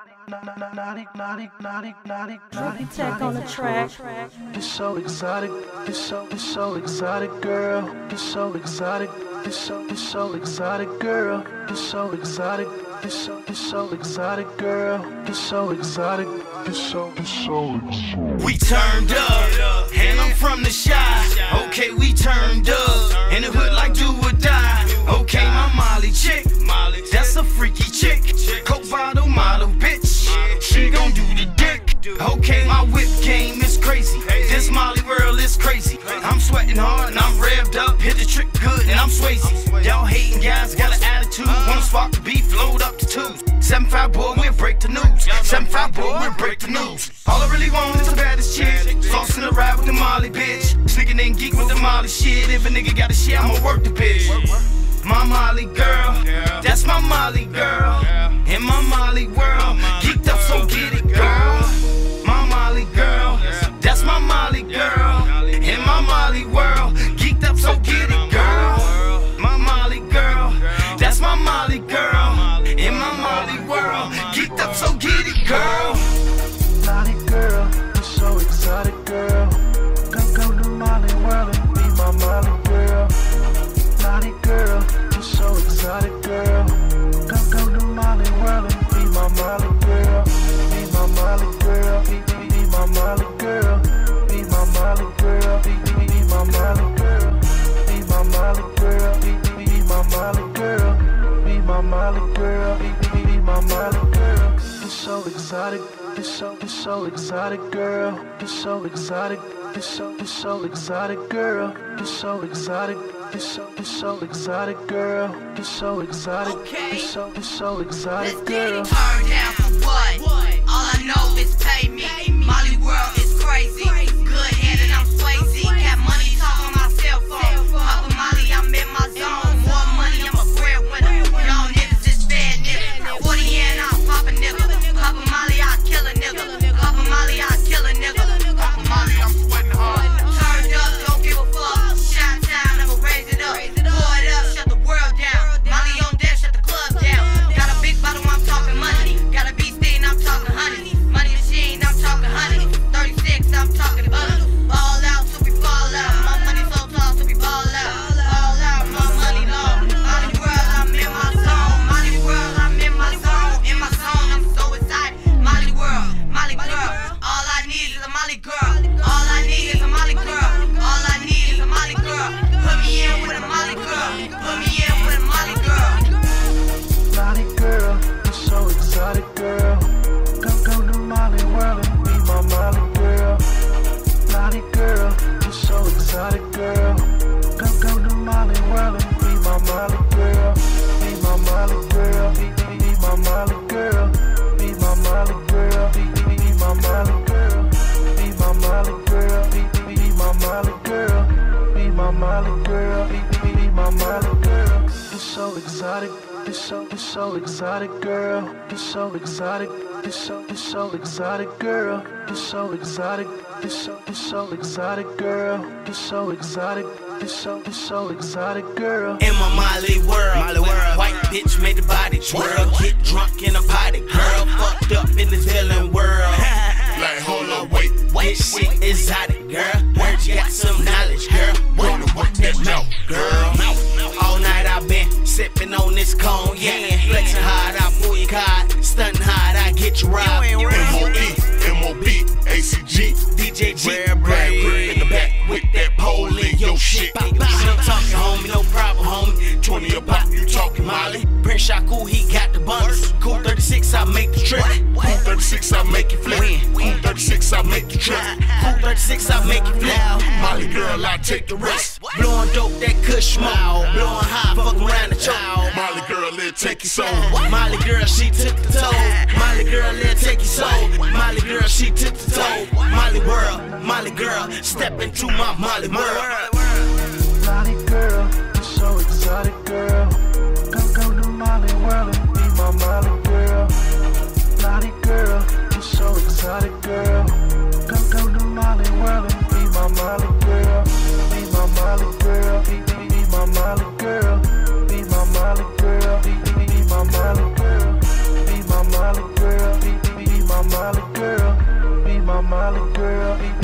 Droopy Tech on the track. You're so exotic, you're so exotic, girl. You're so exotic, you're so exotic, girl. You're so exotic, you're so exotic, girl. You're so exotic, you're so exotic. We turned up, and I'm from the shy. Okay, we turned up, in the hood like do or die. Okay, my Molly chick, that's a freaky chick. Coke bottle model bitch, she gon' do the dick. Okay, my whip game is crazy, this Molly world is crazy. I'm sweating hard and I'm revved up, hit the trick good and I'm Swayze. Y'all hating guys got an attitude, wanna spark the beef, load up the tubes. 7-5 boy, we'll break the news. 7-5 boy, we'll break the news. All I really want is the baddest chick, flossing the ride with the Molly bitch, sneaking in geek with the Molly shit. If a nigga got a shit, I'ma work the bitch. My Molly girl, that's my Molly girl. In my Molly world, geeked up, so get it, girl. My Molly girl, that's my Molly girl. In my Molly world, geeked up, so get it, girl. My Molly girl, that's my Molly girl. In my Molly world, geeked up, so get it, girl. Naughty girl, you're so exotic, girl. Go to Molly world and be my Molly girl. Naughty girl, you're so exotic, girl. Go to Molly world and be my Molly girl. Be my Molly girl, be my Molly girl. Be my Molly girl, be my Molly girl. Be my Molly girl, be my Molly girl. Be my Molly girl, be my Molly girl. You're so exotic, you're so exotic, girl. You're so exotic, you're so exotic, girl. You're so exotic. You're so exotic, girl. You're so exotic. Okay. You're so exotic, Let's girl. get it turned down for what? All I know is pay me. Molly world is crazy. Good head and I'm Swayze. Got money talk on my cell phone. Papa Molly, I'm in my zone. More money, I'm a breadwinner. Y'all niggas is fed niggas. 40 and I'll pop a nigga. Papa Molly, I'll kill a nigga. Papa Molly, I'll kill a nigga. Papa Molly, I'm sweating hard. Turned up, don't give a fuck. Shot time, I'ma raise it up. Pour it up, shut the world down. Molly on deck, shut the club down. Got a big bottle, I'm talking money. Got a beast thing, I'm talking honey. Money machine, I'm talking honey. 36, I'm talking butter. Ball out till we fall out. My money so tall till we ball out. All out, my money long. Molly world, I'm in my zone. Molly world, I'm in my zone. In my zone, I'm so excited. Molly world, Molly girl. All I need is a Molly girl. All I need is a Molly girl. All I need is a Molly girl. Put me in with a Molly girl. Put me in with a Molly girl. Naughty girl, you're so exotic, girl. Go to Molly world and be my Molly girl. Naughty girl, you're so exotic, girl. Go to Molly world and be my Molly girl. Be my Molly girl, be my Molly girl. Be my Molly girl, be my Molly girl. Be my Molly girl, be my Molly girl. Be my Molly girl, be my Molly girl. You're so exotic, you're so exotic, girl. You're so exotic, you're so exotic, girl. You're so exotic, you're so exotic, girl. You're so exotic, you're so exotic, girl. In my Molly world, white bitch made the body twirl. Get drunk in a party, girl. Fucked up in this villain world. Like, hold on, wait. This shit exotic, girl. Word, you got some knowledge, girl. Wanna work that mouth, girl. All night I've been sipping on this cone, yeah. Flexing hard, I pull your card. Stunting hard, I get you robbed. M.O.B., ACG, DJ G, Brad in the back with that pole in your shit. No talking, homie, no problem, homie. 20 a pop, you talking Molly. Prince Shaku, he got the bundles. Cool 36, I make the trip. Cool 36, I make you flip. Cool 36, I make you trip. Cool 36, I make you flip. Molly girl, I take the rest. Blowing dope, that kush smoke. Blowing high, fuck around the chow. Molly girl, let take your soul. Molly girl, she took the toe. Molly girl, let take your soul. Molly girl, she took the toe. Molly world, Molly girl, step into my Molly world. Naughty girl, you're so exotic, girl. Go to Molly world and be my Molly girl. Naughty girl, you're so exotic, girl. Go to Molly world and be my Molly girl. Be my Molly girl, be my Molly girl. Be my Molly girl, be my Molly girl. Be my Molly girl, Molly girl, be